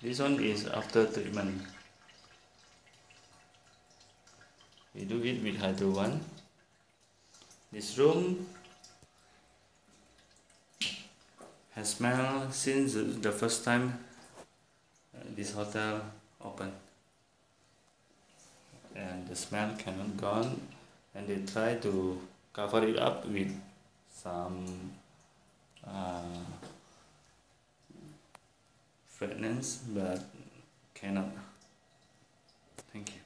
This one is after treatment. We do it with Hydro One. This room has smelled since the first time this hotel opened, and the smell cannot gone, and they try to cover it up with some fragrance, but cannot. Thank you.